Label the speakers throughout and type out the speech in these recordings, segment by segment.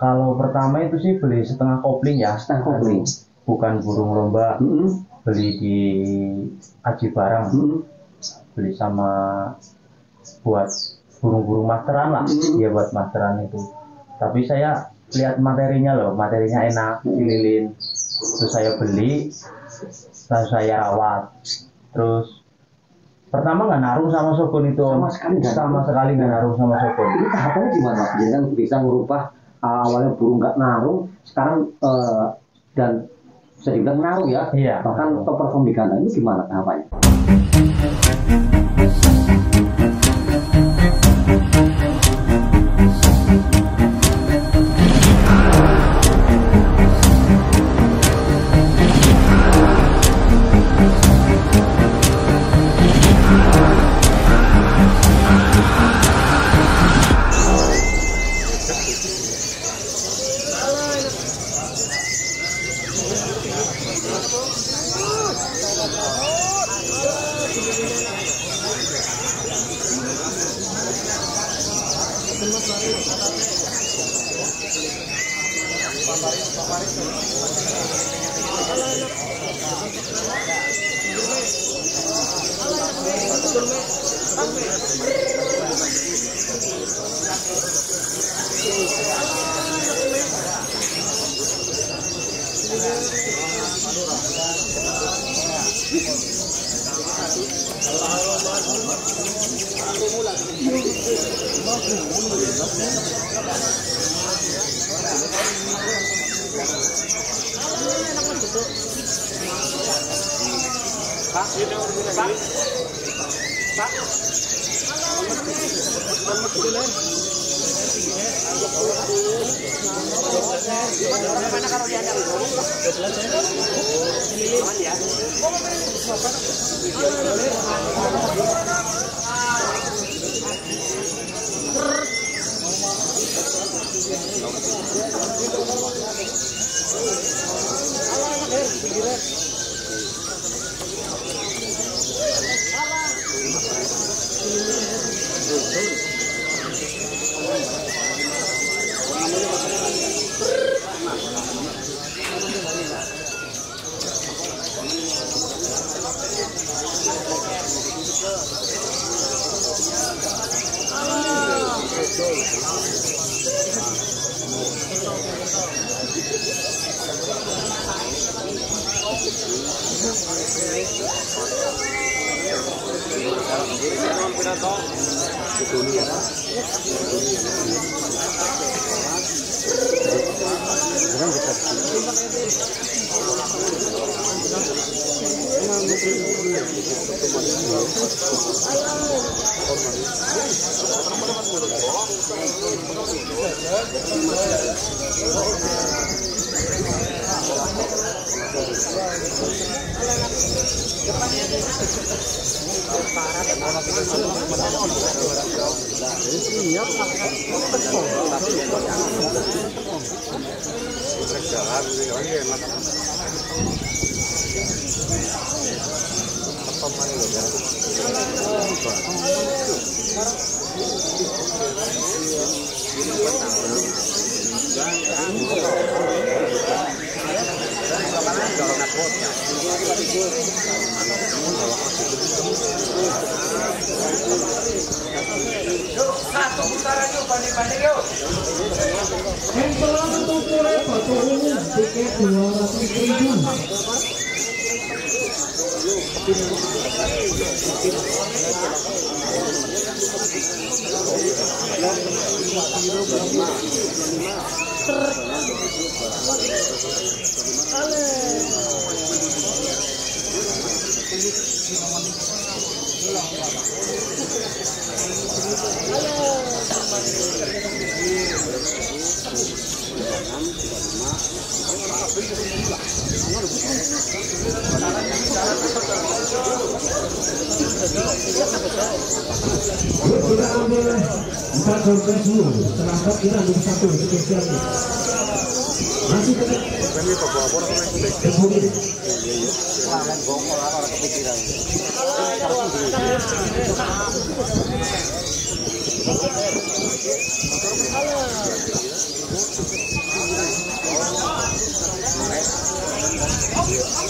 Speaker 1: Kalau pertama itu sih beli setengah kopling ya.
Speaker 2: Setengah kopling.
Speaker 1: Bukan burung lomba. Beli di Aji Barang. Beli sama buat burung-burung masteran lah. Dia buat masteran itu. Tapi saya lihat materinya loh, materinya enak, dililin. Terus saya beli, lalu saya rawat. Terus pertama nggak naruh sama sokun itu, sama sekali nggak naruh sama sokun.
Speaker 2: Ini tahapannya gimana? Jadi kan bisa merubah awalnya burung nggak naruh, sekarang dan bisa dibilang naruh ya.
Speaker 1: Iya.
Speaker 2: Bahkan top perform di kandang, ini gimana tahapannya?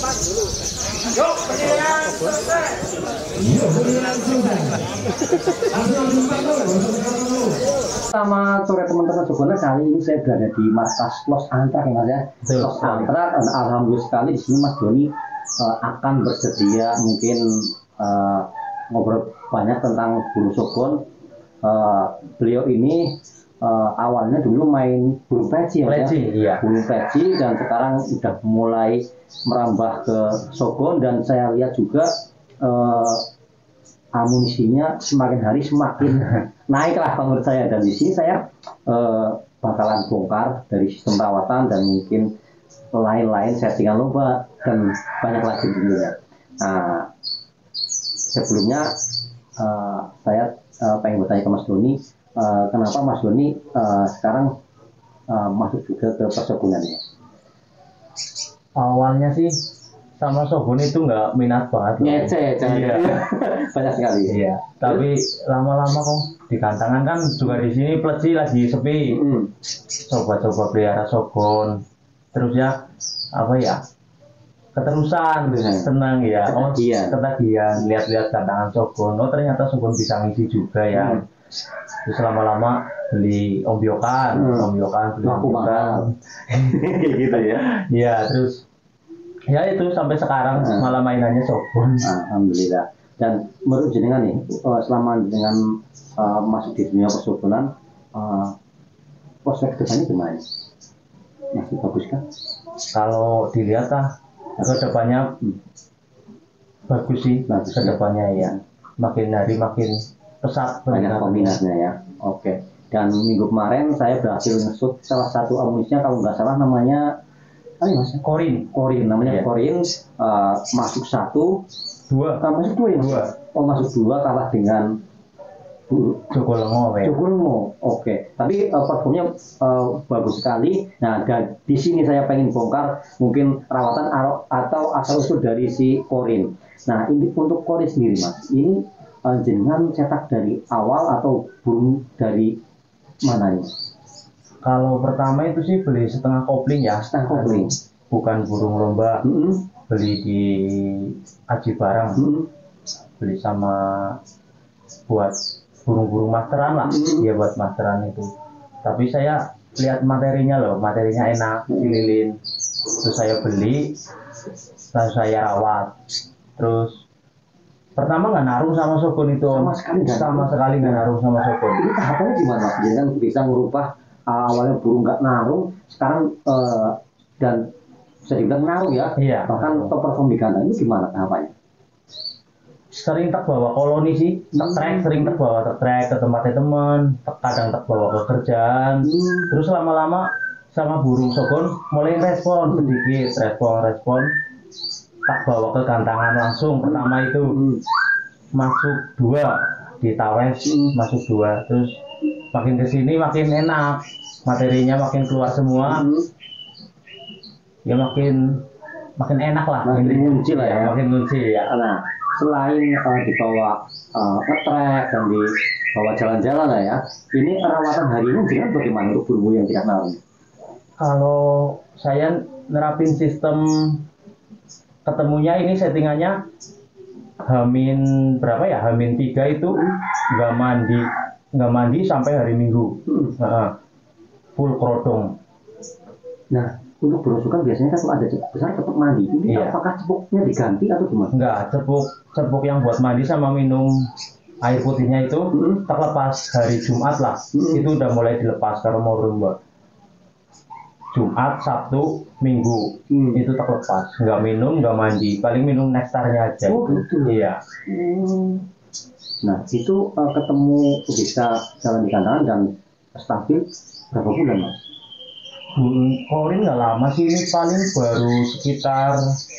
Speaker 2: Sama sore teman-teman sebenarnya kali ini saya berada di markas Los Antrak ya Mas ya. Los Antrak, alhamdulillah sekali di sini Mas Doni akan bersedia mungkin ngobrol banyak tentang burung sogon. Beliau ini awalnya dulu main burung peci ya,
Speaker 1: iya.
Speaker 2: Burung peci, dan sekarang sudah mulai merambah ke sogon, dan saya lihat juga amunisinya semakin hari semakin naik lah menurut saya. Dan di sini saya bakalan bongkar dari sistem rawatan dan mungkin lain-lain settingan lomba dan banyak lagi tentunya. Nah, sebelumnya saya pengen bertanya ke Mas Doni, kenapa Mas Doni sekarang masuk juga ke persogonan ya?
Speaker 1: Awalnya sih sama sogon itu nggak minat banget.
Speaker 2: Ngece, iya. Banyak sekali.
Speaker 1: Iya. Tapi lama-lama kok di kantangan kan juga di sini pleci lagi sepi. Coba-coba pelihara sogon. Terus ya apa ya? Keterusan, senang ya. Ketagihan lihat-lihat kantangan sogon. Oh ternyata sogon bisa ngisi juga ya. Terus lama-lama beli ombyokan, beli ombyokan.
Speaker 2: Gitu ya.
Speaker 1: Iya, terus ya itu sampai sekarang malah mainannya sogon.
Speaker 2: Alhamdulillah. Dan menurut jenengan nih, selama dengan masuk di dunia persogonan, prospek depannya gimana? Masih bagus kan?
Speaker 1: Kalau dilihat ke depannya bagus sih, ke depannya ya. Makin hari makin pesat.
Speaker 2: Banyak peminatnya ya. Oke. Dan minggu kemarin saya berhasil nge-shoot salah satu amunisinya, kalau nggak salah namanya Mas, Korin namanya. Korin masuk 1, 2, masuk 2 ya Mas? 2. Oh masuk 2 kalah dengan
Speaker 1: Joko Lengo.
Speaker 2: Oke. Tapi performnya bagus sekali. Nah, dan di sini saya pengen bongkar mungkin rawatan atau asal usul dari si Korin. Nah, ini untuk Korin sendiri Mas, ini jenengan cetak dari awal atau burung dari mana ini?
Speaker 1: Kalau pertama itu sih beli setengah kopling ya.
Speaker 2: Setengah kopling.
Speaker 1: Bukan burung lomba. Beli di Aji Barang. Beli sama buat burung-burung masteran lah. Dia buat masteran itu. Tapi saya lihat materinya enak, dililin. Terus saya beli, lalu saya rawat. Terus pertama nggak naruh sama sogon itu. Sama sekali nggak naruh sama sogon.
Speaker 2: Ini tahapannya gimana? Jadi kan bisa merubah awalnya burung nggak naruh, sekarang dan bisa dibilang naruh ya.
Speaker 1: Iya.
Speaker 2: Bahkan perform di kandang, ini gimana tahapannya?
Speaker 1: Sering terbawa koloni sih, sering terbawa ke tempatnya teman, kadang terbawa ke kerjaan. Terus lama-lama sama burung sogon mulai respon sedikit, respon. Tak bawa ke kantangan langsung. Pertama itu masuk 2 di Tawes, masuk 2. Terus makin kesini makin enak, materinya makin keluar semua. Ya makin enak lah.
Speaker 2: Makin ngunci lah ya.
Speaker 1: Makin ngunci ya.
Speaker 2: Nah, selain dibawa nge-track dan dibawa jalan-jalan lah ya, ini perawatan hari ini dengan bagaimana untuk burung yang tidak naruh?
Speaker 1: Kalau saya nerapin sistem ketemunya ini settingannya Hamin berapa ya? Hamin 3 itu nggak mandi sampai hari Minggu. Full kerodong.
Speaker 2: Nah, untuk berosokan biasanya kan kalau ada cepuk besar tetap mandi. Ini apakah cepuknya diganti atau gimana?
Speaker 1: Enggak, cepuk yang buat mandi sama minum air putihnya itu terlepas hari Jumat lah. Itu udah mulai dilepas kalau mau lomba. Jumat, Sabtu, Minggu itu terlepas. Nggak minum, nggak mandi. Paling minum nektarnya aja.
Speaker 2: Oh gitu.
Speaker 1: Iya.
Speaker 2: Nah, itu ketemu bisa jalan di kandangan dan stabil berapa bulan Mas?
Speaker 1: Korin nggak lama sih, ini paling baru sekitar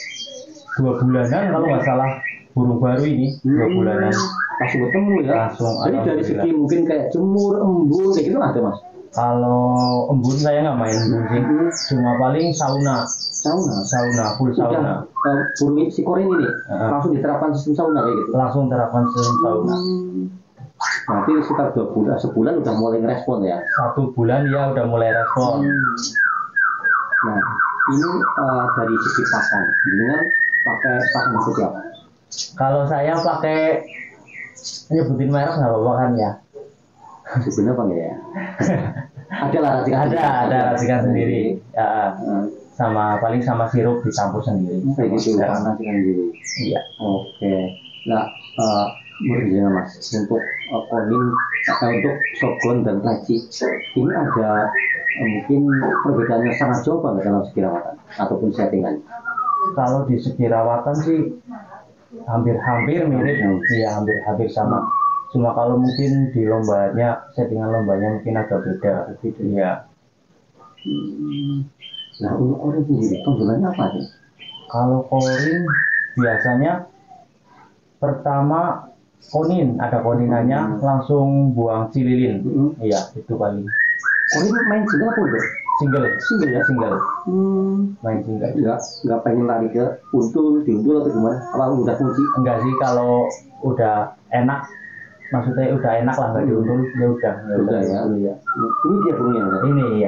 Speaker 1: 2 bulanan kalau nggak salah. Burung baru ini 2 bulanan.
Speaker 2: Langsung ketemu ya?
Speaker 1: Langsung.
Speaker 2: Jadi dari segi mungkin kayak jemur, embun, kayak gitu ada Mas?
Speaker 1: Kalau embun saya nggak main embun sih, cuma paling sauna, full sauna.
Speaker 2: Burung si Korin ini langsung diterapkan sistem sauna kayak gitu?
Speaker 1: Langsung terapkan sistem sauna.
Speaker 2: Berarti sekitar 2 bulan, sebulan udah mulai ngerespon ya?
Speaker 1: 1 bulan ya udah mulai respon.
Speaker 2: Nah, ini dari segi pakan, dengan pakai pakan seperti apa?
Speaker 1: Kalau saya pakai, nyebutin merek nggak apa-apa kan ya?
Speaker 2: Sebenarnya apa enggak ya? Ada lah racikan
Speaker 1: Ada racikan sendiri. Ya,
Speaker 2: Hmm.
Speaker 1: sama paling sama sirup dicampur sendiri.
Speaker 2: Kayak gitu,
Speaker 1: Ya.
Speaker 2: racikan sendiri.
Speaker 1: Iya.
Speaker 2: Oke. Nah, menurut saya Mas, untuk konin, untuk sogon dan laci, ini ada mungkin perbedaannya sangat jauh banget dalam segi rawatan ataupun settingan.
Speaker 1: Kalau di segi rawatan sih hampir mirip, iya hampir sama. Cuma kalau mungkin di lombanya, settingan lombanya mungkin agak beda. Iya.
Speaker 2: Nah, untuk korin sendiri, tonjolannya apa sih?
Speaker 1: Kalau korin biasanya pertama ada koninannya langsung buang cililin. Iya, itu paling.
Speaker 2: Korin main single apa udah?
Speaker 1: Single ya, single. Main single.
Speaker 2: Nggak pengen lari ke diuntul atau gimana? Apa udah kunci?
Speaker 1: Enggak sih, kalau udah enak, maksudnya udah enak lah nggak diuntul, ya udah.
Speaker 2: Udah ya. Ini dia burungnya.
Speaker 1: Ini ya.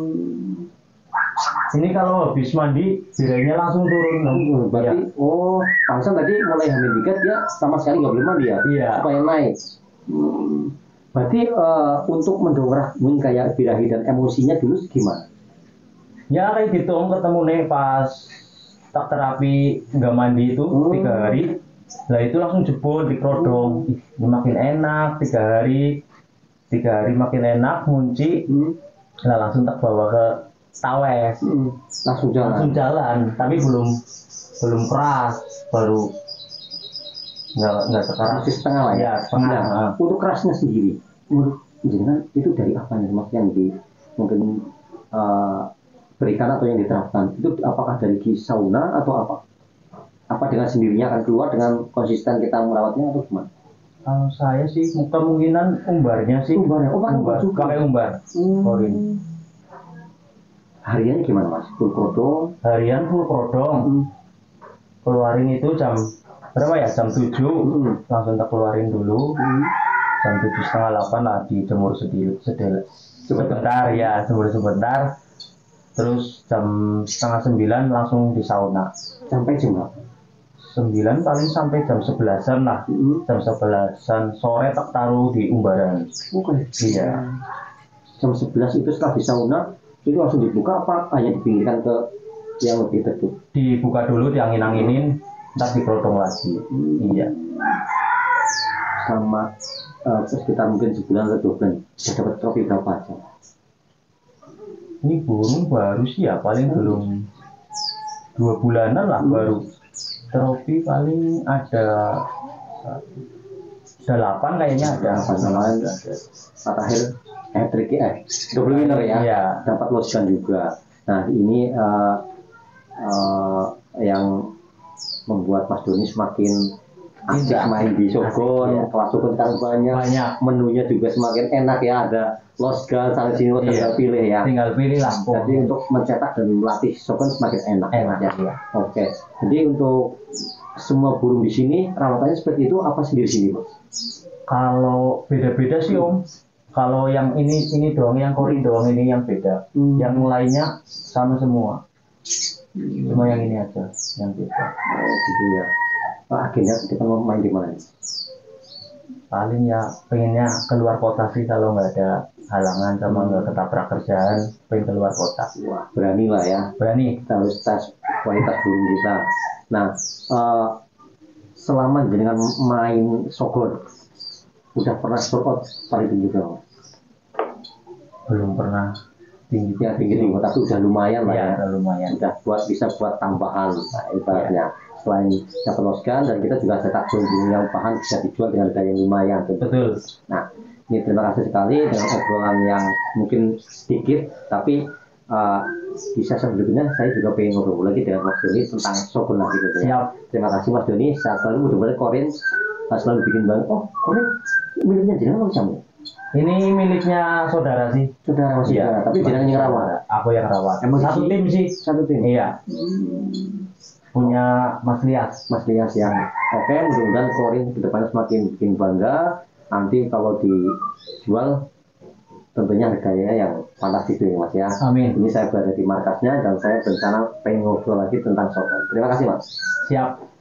Speaker 1: Ini kalau habis mandi, birainya langsung turun.
Speaker 2: Berarti, pantesan tadi mulai hamil 3 dia sama sekali nggak boleh mandi ya?
Speaker 1: Iya.
Speaker 2: Supaya naik. Berarti untuk mendongkrak kayak birahi dan emosinya dulu gimana?
Speaker 1: Ya kayak gitu, ketemu nih pas tak terapi nggak mandi itu 3 hari. Lah itu langsung jebol di kerodong. Ini makin enak, 3 hari makin enak, ngunci. Lah langsung tak bawa ke Tawes.
Speaker 2: Langsung
Speaker 1: jalan, tapi belum keras, baru nggak sekarang.
Speaker 2: Masih setengah lah ya.
Speaker 1: Ya, setengah.
Speaker 2: Nah, untuk kerasnya sendiri, menurut jenengan itu dari apa nih Mas yang mungkin berikan atau yang diterapkan? Itu apakah dari sauna atau apa? Apa dengan sendirinya akan keluar dengan konsisten kita merawatnya atau gimana?
Speaker 1: Kalau saya sih kemungkinan umbarnya sih. Pakai umbar. Korin.
Speaker 2: Harian gimana Mas? Full kodong?
Speaker 1: Harian full kodong. Keluarin itu jam berapa ya? Jam 7. Langsung tak keluarin dulu. Jam 7:30 lah dijemur sebentar ya, jemur sebentar. Terus jam 8:30 langsung di sauna.
Speaker 2: Sampai jam berapa?
Speaker 1: 9 paling sampai jam 11-an lah. Jam 11-an sore tak taruh di umbaran. Iya.
Speaker 2: Jam 11 itu setelah di sauna itu langsung dibuka apa hanya dipinggirkan ke yang lebih teduh?
Speaker 1: Dibuka dulu, diangin-anginin, ntar dikerudung lagi. Iya.
Speaker 2: Sama sekitar mungkin sebulan atau 2 bulan sudah dapat trofi berapa aja?
Speaker 1: Ini burung baru sih ya, paling belum 2 bulanan lah baru. Trofi paling ada 8 kayaknya ada.
Speaker 2: Kemarin Fatahil hat-trick double winner ya.
Speaker 1: Iya.
Speaker 2: Dapat loskan juga. Nah ini yang membuat Mas Doni semakin asik main di Sogon. Kelas Sogon sekarang banyak. Menunya juga semakin enak ya. Ada losgan sana sini tinggal pilih ya.
Speaker 1: Tinggal pilih lah.
Speaker 2: Jadi untuk mencetak dan melatih Sogon semakin enak ya. Oke. Jadi untuk semua burung di sini rawatannya seperti itu apa sendiri sini Mas?
Speaker 1: Kalau beda-beda sih Om. Kalau yang ini doang, yang korin doang ini yang beda. Yang lainnya sama semua. Cuma yang ini aja yang beda.
Speaker 2: Gitu ya. Pak akhirnya kita mau main di mana?
Speaker 1: Paling ya pengennya keluar kota sih kalau nggak ada halangan sama nggak ketabrak kerjaan, pengen keluar kota.
Speaker 2: Wah, berani lah ya.
Speaker 1: Berani.
Speaker 2: Kita harus tes kualitas burung kita. Nah, selama dengan main Sogon, udah pernah sold out paling tinggi berapa?
Speaker 1: Belum pernah tinggi
Speaker 2: tapi udah lumayan lah ya.
Speaker 1: Lumayan.
Speaker 2: Udah bisa buat tambahan ibaratnya. Selain dapat losgan dan kita juga cetak burung yang bahan bisa dijual dengan harga yang lumayan.
Speaker 1: Betul.
Speaker 2: Nah, ini terima kasih sekali dengan obrolan yang mungkin sedikit tapi bisa sebelumnya saya juga pengen ngobrol lagi dengan Mas Doni tentang Sogon lagi gitu ya. Terima kasih Mas Doni. Saya selalu mudah-mudahan korin selalu bikin banget. Korin miliknya jenengan apa?
Speaker 1: Ini miliknya saudara sih.
Speaker 2: Saudara masih saudara, tapi jenengan yang rawat.
Speaker 1: Aku yang rawat.
Speaker 2: Emang
Speaker 1: satu tim sih.
Speaker 2: Satu tim.
Speaker 1: Iya. Punya Mas Lias.
Speaker 2: Mas Lias yang oke, mudah-mudahan korin kedepannya semakin bikin bangga. Nanti kalau dijual tentunya harganya yang fantastis ya Mas ya.
Speaker 1: Amin.
Speaker 2: Ini saya berada di markasnya dan saya berencana pengen ngobrol lagi tentang Sogon. Terima kasih Mas.
Speaker 1: Siap.